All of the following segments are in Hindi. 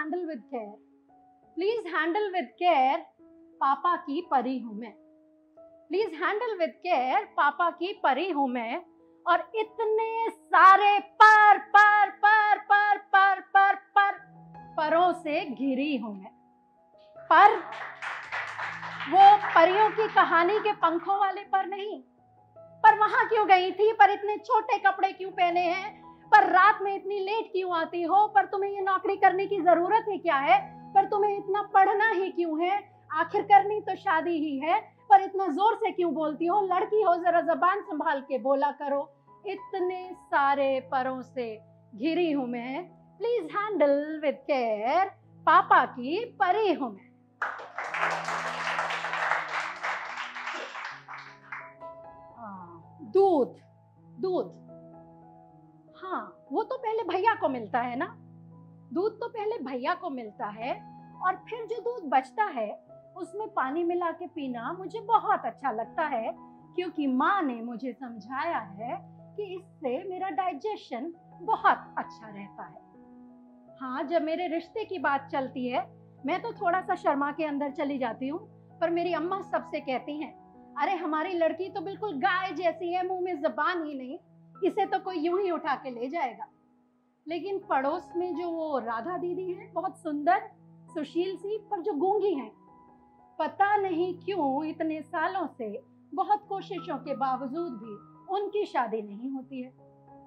Handle with care, please handle with care, पापा की परी हूं मैं। प्लीज हैंडल विद केयर, पापा की परी हूं मैं। और इतने सारे पर पर पर पर पर पर पर परों से घिरी हूं मैं। पर वो परियों की कहानी के पंखों वाले पर नहीं। पर वहां क्यों गई थी? पर इतने छोटे कपड़े क्यों पहने हैं? पर रात में इतनी लेट क्यों आती हो? पर तुम्हें ये नौकरी करने की जरूरत ही क्या है? पर तुम्हें इतना पढ़ना ही क्यों है? आखिर करनी तो शादी ही है। पर इतना जोर से क्यों बोलती हो? लड़की हो, जरा जबान संभाल के बोला करो। इतने सारे परों से घिरी हूं मैं। प्लीज हैंडल विद केयर, पापा की परी हूं मैं। दूध, दूध, हाँ वो तो पहले भैया को मिलता है ना। दूध तो पहले भैया को मिलता है और फिर जो दूध बचता है उसमें पानी मिला के पीना मुझे बहुत अच्छा लगता है, क्योंकि माँ ने मुझे समझाया है कि इससे मेरा डाइजेशन बहुत अच्छा रहता है। हाँ, जब मेरे रिश्ते की बात चलती है मैं तो थोड़ा सा शर्मा के अंदर चली जाती हूँ, पर मेरी अम्मा सबसे कहती हैं, अरे हमारी लड़की तो बिल्कुल गाय जैसी है, मुंह में जबान ही नहीं, इसे तो कोई यूं ही उठा के ले जाएगा। लेकिन पड़ोस में जो वो राधा दीदी है, बहुत सुंदर सुशील सी, पर जो गूंगी है, पता नहीं क्यों इतने सालों से बहुत कोशिशों के बावजूद भी उनकी शादी नहीं होती है।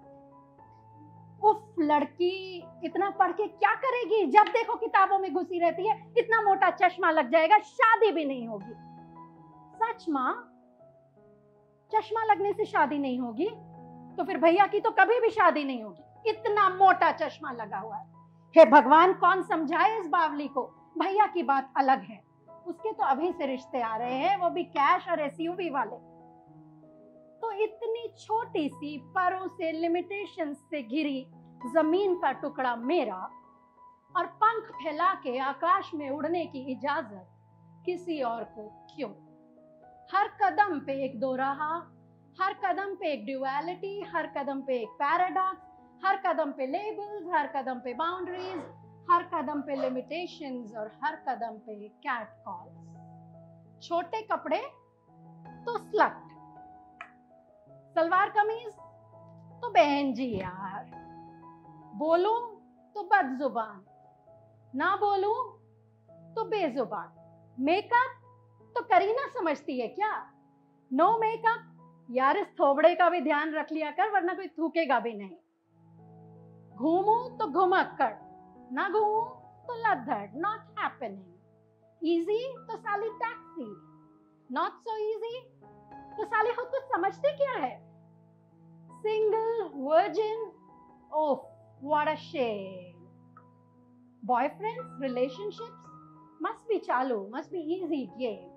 उफ, लड़की इतना पढ़ के क्या करेगी? जब देखो किताबों में घुसी रहती है, इतना मोटा चश्मा लग जाएगा, शादी भी नहीं होगी। सच माँ, चश्मा लगने से शादी नहीं होगी? तो फिर भैया की तो कभी भी शादी नहीं होगी, इतना मोटा चश्मा लगा हुआ है। हे भगवान, कौन समझाए इस बावली को? भैया की बात अलग है, उसके तो अभी से रिश्ते आ रहे हैं, वो भी कैश और एसयूवी वाले। तो इतनी छोटी सी परों से, लिमिटेशन से घिरी जमीन का टुकड़ा मेरा, और पंख फैला के आकाश में उड़ने की इजाजत किसी और को क्यों? हर कदम पे एक दो राह, हर कदम पे एक ड्युअलिटी, हर कदम पे एक पैराडॉक्स, हर कदम पे लेबल्स, हर कदम पे बाउंड्रीज, हर कदम पे लिमिटेशंस और हर कदम पे कैट कॉल्स। छोटे कपड़े तो स्लट, सलवार कमीज तो बहन जी यार, बोलूं तो बदजुबान, ना बोलूं तो बेजुबान। मेकअप तो करीना समझती है क्या? नो मेकअप यार, इस थोबड़े का भी ध्यान रख लिया कर, वरना कोई थूकेगा भी नहीं। घूमूं तो घुमक्कड़, ना घूमूं तो लद्दड़, नॉट हैपनिंग। इजी तो साली टैक्सी, नॉट सो इजी तो साली खुद कुछ समझते क्या है? Single, virgin, oh what a shame. Boyfriends, relationships must be चालू, मस्ट बी इजी गेम।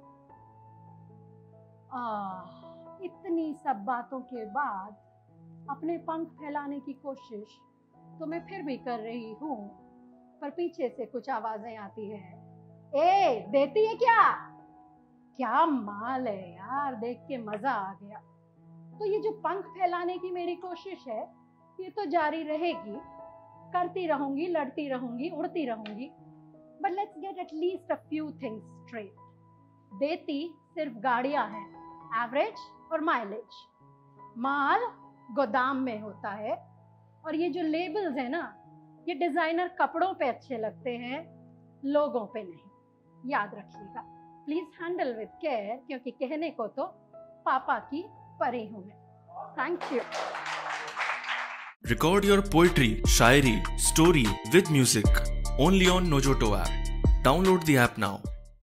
इतनी सब बातों के बाद अपने पंख फैलाने की कोशिश तो मैं फिर भी कर रही हूँ, पर पीछे से कुछ आवाजें आती है। ए, देती है क्या? क्या माल है यार, देख के मजा आ गया। तो ये जो पंख फैलाने की मेरी कोशिश है, ये तो जारी रहेगी, करती रहूंगी, लड़ती रहूंगी, उड़ती रहूंगी। But let's get at least a few things straight. देती सिर्फ गाड़ियां हैं, एवरेज और माइलेज। माल गोदाम में होता है, और ये जो लेबल्स है ना, ये डिजाइनर कपड़ों पे अच्छे लगते हैं, लोगों पे नहीं। याद रखिएगा, प्लीज हैंडल विद केयर, क्योंकि कहने को तो पापा की परी हूं मैं। Thank you. Record your poetry, shayari, story with music only on Nojoto app. Download the app now.